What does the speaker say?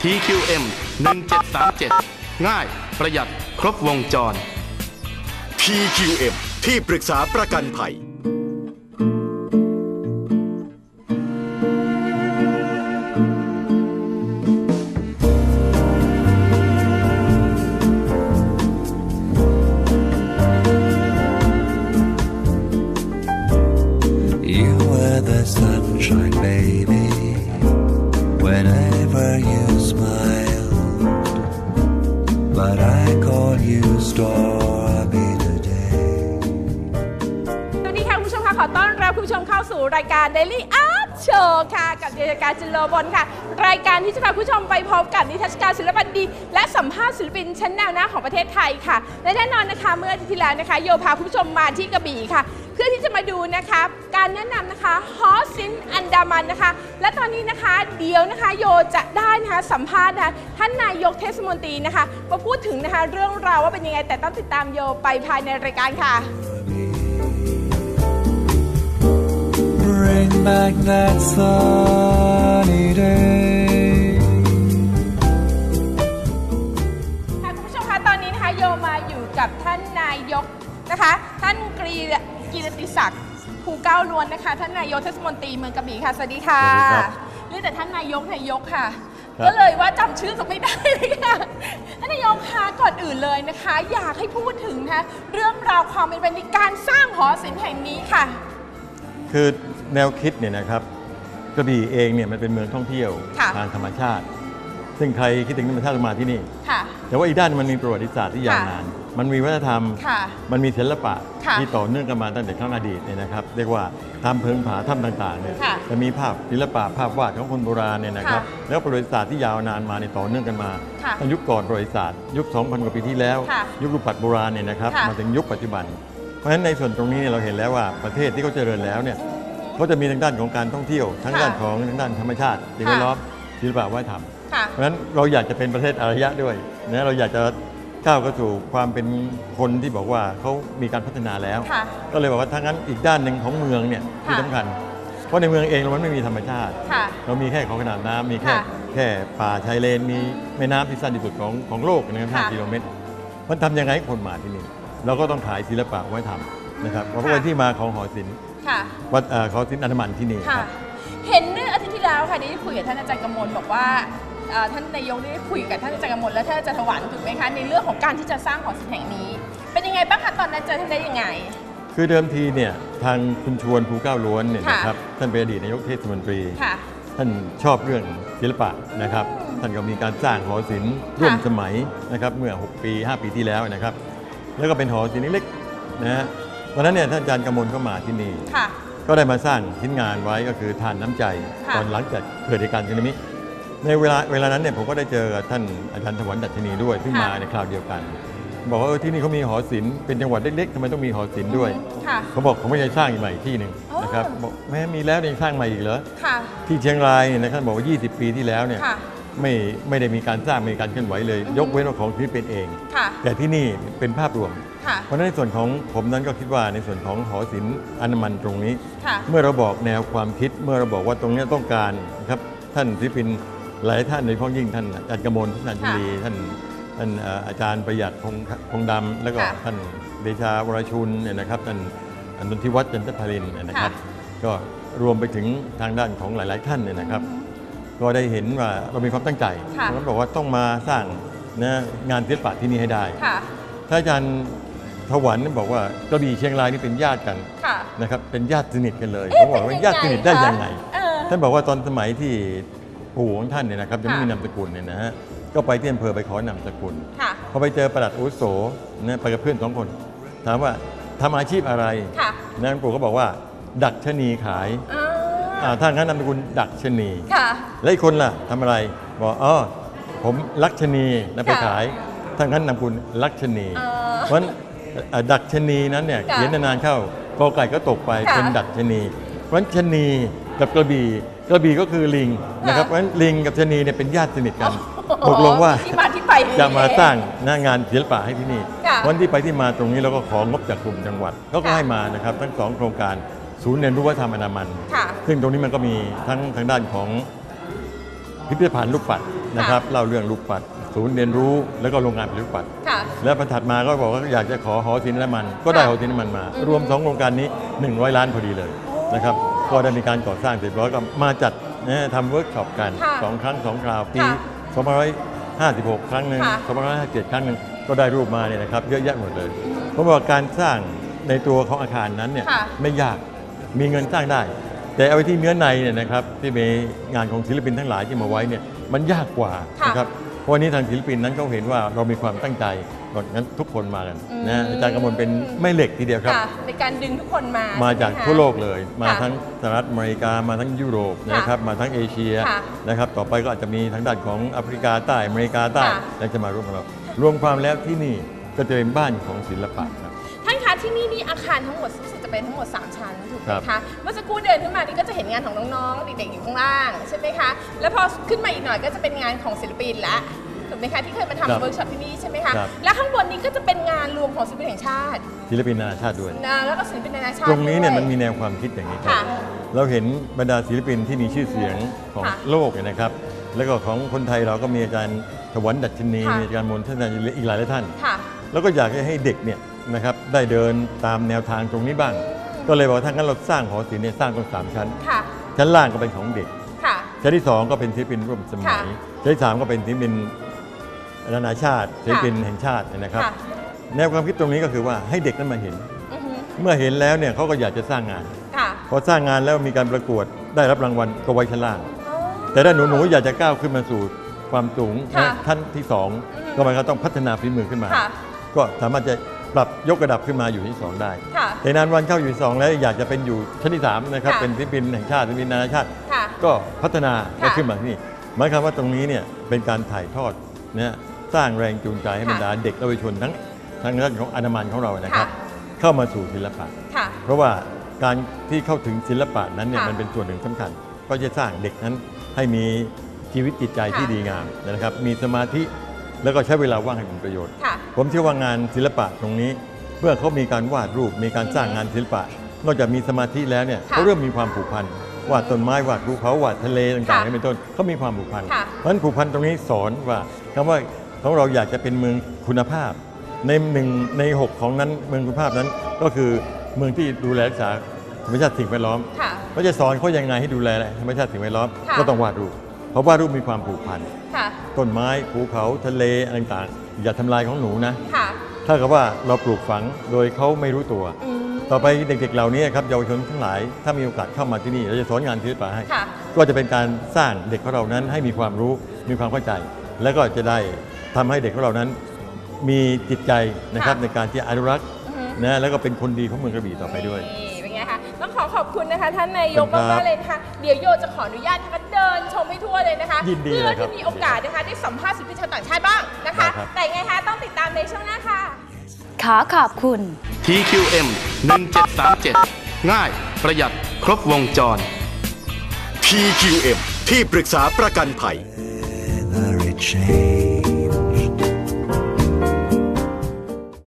TQM 1737ง่ายประหยัดครบวงจร TQM ที่ปรึกษาประกันภัย Sunshine, baby, whenever you smile, but I call you stormy today. สวัสดีค่ะคุณผู้ชมค่ะขอต้อนรับคุณผู้ชมเข้าสู่รายการ Daily Art Show ค่ะกับดิฉันการจุลโลบลค่ะรายการที่จะพาคุณผู้ชมไปพบกับนิทรรศการศิลปะดีและสัมภาษณ์ศิลปินชั้นแนวหน้าของประเทศไทยค่ะและแน่นอนนะคะเมื่ออาทิตย์ที่แล้วนะคะโยพาคุณผู้ชมมาที่กระบี่ค่ะเพื่อที่จะมาดูนะคะการแนะนำนะคะฮอสินอันดามันนะคะและตอนนี้นะคะเดี๋ยวนะคะโยจะได้นะคะสัมภาษณ์นะคะท่านนายกเทศมนตรีนะคะมาพูดถึงนะคะเรื่องราวว่าเป็นยังไงแต่ต้องติดตามโยไปภายในรายการค่ะ Bring back that sunny day ค่ะคุณผู้ชมคะตอนนี้นะคะโยมาอยู่กับท่านนายกนะคะท่านกีรติศักดิ์ภูเก้าล้วนนะคะท่านนายกเทศมนตรีเมืองกระบี่ค่ะสวัสดีค่ะเรียกแต่ท่านนายกค่ะก็เลยว่าจำชื่อจะไม่ได้เลยค่ะท่านนายกคะก่อนอื่นเลยนะคะอยากให้พูดถึงนะเรื่องราวความเป็นไปในการสร้างหอศิลป์แห่งนี้ค่ะคือแนวคิดเนี่ยนะครับกระบี่เองเนี่ยมันเป็นเมืองท่องเที่ยวทางธรรมชาติซึ่งใครคิดถึงธรรมชาติมาที่นี่แต่ว่าอีกด้านมันมีประวัติศาสตร์ที่ยาวนานมันมีวัฒนธรรมมันมีศิลปะที่ต่อเนื่องกันมาตั้งแต่ครั้งอดีตเนี่ยนะครับเรียกว่าทำเพิงผาถ้ำต่างๆเนี่ยจะมีภาพศิลปะภาพวาดของคนโบราณเนี่ยนะครับแล้วประวัติศาสตร์ที่ยาวนานมาในต่อเนื่องกันมาตั้งยุคก่อนประวัติศาสตร์ยุค 2,000 กว่าปีที่แล้วยุครูปปัดโบราณเนี่ยนะครับมาถึงยุคปัจจุบันเพราะฉะนั้นในส่วนตรงนี้เราเห็นแล้วว่าประเทศที่เขาเจริญแล้วเนี่ยเขาจะมีทางด้านของการท่องเที่ยวทั้งด้านของทางด้านธรรมชาติสิ่งแวดล้อมศิลปะวัฒนธรรมเพราะฉะนั้นเราอยากจะเป็นประเทศอารยะด้วยนะเราอยากจะก้าวเข้าสู่ความเป็นคนที่บอกว่าเขามีการพัฒนาแล้วก็เลยบอกว่าทั้งนั้นอีกด้านหนึ่งของเมืองเนี่ยที่สำคัญเพราะในเมืองเองมันไม่มีธรรมชาติเรามีแค่ของขนาดน้ำมีแค่ป่าชายเลนมีแม่น้ำที่สั้นที่สุดของโลกนะครับ5 กิโลเมตรมันทำยังไงให้คนมาที่นี่เราก็ต้องขายศิลปะวัฒนธรรมนะครับเพราะว่าที่มาของหอศิลป์วัดหอศิลป์อันดามันที่นี่เห็นเมื่ออาทิตย์ที่แล้วค่ะได้คุยกับท่านอาจารย์กมลบอกว่าท่านนายกได้คุยกับท่านอาจารย์กมลและท่านอาจารย์ถวันถูกไหมคะในเรื่องของการที่จะสร้างหอศิลป์แห่งนี้เป็นยังไงบ้างคะตอนนั้นเจอท่านได้ยังไงคือเดิมทีเนี่ยทางคุณชวนภูเก้าล้วนเนี่ยนะครับท่านเป็นอดีตนายกเทศมนตรีท่านชอบเรื่องศิลปะนะครับท่านก็มีการสร้างหอศิลป์ร่วมสมัยนะครับเมื่อ6 ปี 5 ปีที่แล้วนะครับแล้วก็เป็นหอศิลป์เล็กๆนะตอนนั้นเนี่ยท่านอาจารย์กมลก็มาที่นี่ก็ได้มาสร้างชิ้นงานไว้ก็คือทานน้ำใจตอนหลังจากเกิดเหตุการณ์สึนามิในเวลานั้นเนี่ยผมก็ได้เจอกับท่านอาจารย์ถวันดัชนีด้วยซึ่งมาในคราวเดียวกันบอกว่าที่นี่เขามีหอศิลป์เป็นจังหวัดเล็กๆทำไมต้องมีหอศิลป์ด้วยเขาบอกเขาไม่ได้สร้างอีกใหม่ที่หนึ่งนะครับบอกแม้มีแล้วยังสร้างใหม่อีกเหรอที่เชียงรายเนี่ยนะครับบอกว่า20 ปีที่แล้วเนี่ยไม่ได้มีการสร้างมีการเคลื่อนไหวเลยยกเว้นว่าของที่เป็นเองแต่ที่นี่เป็นภาพรวมเพราะฉะนั้นในส่วนของผมนั้นก็คิดว่าในส่วนของหอศิลป์อันดามันตรงนี้เมื่อเราบอกแนวความคิดเมื่อเราบอกว่าตรงนี้ต้องการนะครับท่านศิลปินหลายท่านโดยเฉพาะยิ่งท่านอาจารย์กมลท่านชลีท่านอาจารย์ประหยัดพงษ์ดำแล้วก็ท่านเดชาวรชุนเนี่ยนะครับท่านนนทิวัฒน์จันทพลินนะครับก็รวมไปถึงทางด้านของหลายๆท่านเนี่ยนะครับก็ได้เห็นว่าเรามีความตั้งใจเราบอกว่าต้องมาสร้างงานศิลปะที่นี่ให้ได้ท่านอาจารย์ถวันบอกว่ากระบี่เชียงรายนี่เป็นญาติกันนะครับเป็นญาติสนิทกันเลยเขาบอกว่าญาติสนิทได้ยังไงท่านบอกว่าตอนสมัยที่ปู่ของท่านเนี่ยนะครับยังไม่มีนามสกุลเนี่ยนะฮะก็ไปที่อำเภอไปขอนามสกุลพอไปเจอประหลัดอาวุโสเนี่ยไปกับเพื่อน2 คนถามว่าทำอาชีพอะไรนายปู่ก็บอกว่าดักชนีขายถ้างั้นนามสกุลดักชนีแล้วอีกคนล่ะทำอะไรบอกผมลักชนีนะไปขายถ้างั้นนามสกุลลักชนีเพราะดักชนีนั้นเนี่ยเขียนนานๆเข้ากอไก่ก็ตกไปเป็นดักชนีเพราะชนีกับกระบี่ก็คือลิงนะครับเพราะฉะนั้นลิงกับชนีเนี่ยเป็นญาติสนิทกันตกลงว่าจะมาสร้างงานศิลปะให้ที่นี่วันที่ไปที่มาตรงนี้เราก็ของบจากกลุ่มจังหวัดเขาก็ให้มานะครับทั้ง2 โครงการศูนย์เรียนรู้วัฒนธรรมอันดามันซึ่งตรงนี้มันก็มีทั้งทางด้านของพิพิธภัณฑ์ลูกปัดนะครับเล่าเรื่องลูกปัดศูนย์เรียนรู้แล้วก็โรงงานผลิตลูกปัดแล้วประถัดมาก็บอกว่าอยากจะขอหอศิลป์น้ำมันก็ได้หอศิลป์น้ำมันมารวม2โครงการนี้100 ล้านพอดีเลยนะครับก็ได้มีการก่อสร้างเสร็จร้อยก็มาจัดทำเวิร์กช็อปกัน2 ครั้ง 2 คราวปี2556 ครั้งหนึ่ง2557 ครั้งหนึ่งก็ได้รูปมาเนี่ยนะครับเยอะแยะหมดเลยเพราะว่าการสร้างในตัวของอาคารนั้นเนี่ยไม่ยากมีเงินสร้างได้แต่เอาไว้ที่เนื้อในเนี่ยนะครับที่มีงานของศิลปินทั้งหลายที่มาไว้เนี่ยมันยากกว่านะครับเพราะวันนี้ทางศิลปินนั้นเขาเห็นว่าเรามีความตั้งใจงั้นทุกคนมากันนะอาจารย์กมลเป็นแม่เหล็กทีเดียวครับในการดึงทุกคนมาจากทั่วโลกเลยมาทั้งสหรัฐอเมริกามาทั้งยุโรปนะครับมาทั้งเอเชียนะครับต่อไปก็อาจจะมีทางด้านของแอฟริกาใต้อเมริกาใต้และจะมาร่วมกับเรารวมความแล้วที่นี่ก็จะเป็นบ้านของศิลปะครับท่านคะที่นี่อาคารทั้งหมดรู้สึกจะเป็นทั้งหมด3 ชั้นถูกไหมคะเมื่อสักครู่เดินขึ้นมานี่ก็จะเห็นงานของน้องๆเด็กๆอยู่ข้างล่างใช่ไหมคะแล้วพอขึ้นมาอีกหน่อยก็จะเป็นงานของศิลปินละถูกไหมคะที่เคยมาทำเวิร์กช็อปที่นี่ใช่ไหมคะและข้างบนนี้ก็จะเป็นงานรวมของศิลปินแห่งชาติศิลปินนานาชาติด้วยแล้วก็ศิลปินนานาชาติตรงนี้เนี่ยมันมีแนวความคิดอย่างนี้ครับเราเห็นบรรดาศิลปินที่มีชื่อเสียงของโลกนะครับแล้วก็ของคนไทยเราก็มีอาจารย์ถวันดัชนีมีอาจารย์มนต์ท่านอีกหลายท่านแล้วก็อยากให้เด็กเนี่ยนะครับได้เดินตามแนวทางตรงนี้บ้างก็เลยบอกถ้างั้นเราสร้างหอศิลป์เนี่ยสร้างตรง3 ชั้นชั้นล่างก็เป็นของเด็กชั้นที่2ก็เป็นศิลปินร่วมสมัยชั้นที่3ก็เป็นศิลปินนานาชาติศิลปินแห่งชาตินะครับแนวความคิดตรงนี้ก็คือว่าให้เด็กนั้นมาเห็นเมื่อเห็นแล้วเนี่ยเขาก็อยากจะสร้างงานพอสร้างงานแล้วมีการประกวดได้รับรางวัลก็ไว้ชั้นล่างแต่ถ้าหนูอยากจะก้าวขึ้นมาสู่ความสูงขั้นที่2ก็หมายความต้องพัฒนาฝีมือขึ้นมาก็สามารถจะปรับยกระดับขึ้นมาอยู่ที่2ได้แต่นานวันเข้าอยู่ที่2แล้วอยากจะเป็นอยู่ชั้นที่3นะครับเป็นศิลปินแห่งชาติศิลปินนานาชาติก็พัฒนาได้ขึ้นมาที่นี่หมายความว่าตรงนี้เนี่ยเป็นการถ่ายทอดเนี่ยสร้างแรงจูงใจให้บรรดาเด็กเยาวชนทั้งด้านของอนามันของเรานะครับเข้ามาสู่ศิลปะเพราะว่าการที่เข้าถึงศิลปะนั้นเนี่ยมันเป็นส่วนหนึ่งสำคัญก็จะสร้างเด็กนั้นให้มีชีวิตจิตใจที่ดีงามนะครับมีสมาธิแล้วก็ใช้เวลาว่างให้เป็นประโยชน์ผมเชื่อว่างานศิลปะตรงนี้เมื่อเขามีการวาดรูปมีการสร้างงานศิลปะนอกจากมีสมาธิแล้วเนี่ยเขาเริ่มมีความผูกพันวาดต้นไม้วาดภูเขาวาดทะเลต่างๆเป็นต้นเขามีความผูกพันเพราะฉะนั้นผูกพันตรงนี้สอนว่าคำว่าของเราอยากจะเป็นเมืองคุณภาพใน1 ใน 6ของนั้นเมืองคุณภาพนั้นก็คือเมืองที่ดูแลรักษาธรรมชาติสิ่งแวดล้อมเขาจะสอนเขายังไงให้ดูแลธรรมชาติสิ่งแวดล้อมก็ต้องวาดรูปเพราะวาดรูปมีความผูกพันต้นไม้ภูเขาทะเลต่างๆอย่าทำลายของหนูนะถ้ากับว่าเราปลูกฝังโดยเขาไม่รู้ตัวต่อไปเด็กๆเหล่านี้ครับเยาวชนทั้งหลายถ้ามีโอกาสเข้ามาที่นี่เราจะสอนงานศิลปะให้ก็จะเป็นการสร้างเด็กของเรานั้นให้มีความรู้มีความเข้าใจและก็จะได้ทำให้เด็กของเรานั้นมีจิตใจนะครับในการที่อนุรักษ์นะแล้วก็เป็นคนดีของเมืองกระบี่ต่อไปด้วยเป็นไงคะต้องขอบคุณนะคะท่านนายกมากๆเลยนะคะเดี๋ยวโยจะขออนุญาตนะคะเดินชมให้ทั่วเลยนะคะเพื่อที่มีโอกาสนะคะได้สัมภาษณ์ศิลปินชาวต่างชาติบ้างนะคะแต่ไงคะต้องติดตามในช่วงหน้าค่ะขอบคุณ TQM 1737ง่ายประหยัดครบวงจร TQM ที่ปรึกษาประกันภัย